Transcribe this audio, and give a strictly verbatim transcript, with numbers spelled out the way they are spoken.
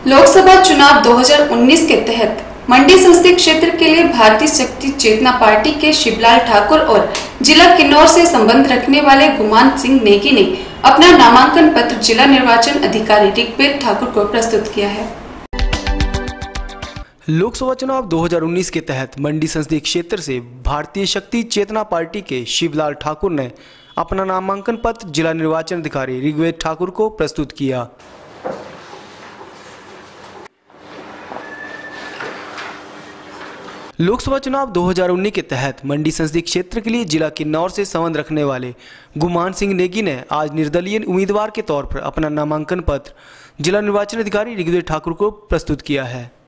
लोकसभा चुनाव दो हज़ार उन्नीस के तहत मंडी संसदीय क्षेत्र के लिए भारतीय शक्ति चेतना पार्टी के शिवलाल ठाकुर और जिला किन्नौर से संबंध रखने वाले गुमान सिंह नेगी ने अपना नामांकन पत्र जिला निर्वाचन अधिकारी ऋग्वेद ठाकुर को प्रस्तुत किया है। लोकसभा चुनाव दो हज़ार उन्नीस के तहत मंडी संसदीय क्षेत्र से भारतीय शक्ति चेतना पार्टी के शिवलाल ठाकुर ने अपना नामांकन पत्र जिला निर्वाचन अधिकारी ऋग्वेद ठाकुर को प्रस्तुत किया। लोकसभा चुनाव दो हज़ार उन्नीस के तहत मंडी संसदीय क्षेत्र के लिए जिला किन्नौर से संबंध रखने वाले गुमान सिंह नेगी ने आज निर्दलीय उम्मीदवार के तौर पर अपना नामांकन पत्र जिला निर्वाचन अधिकारी ऋग्वेद ठाकुर को प्रस्तुत किया है।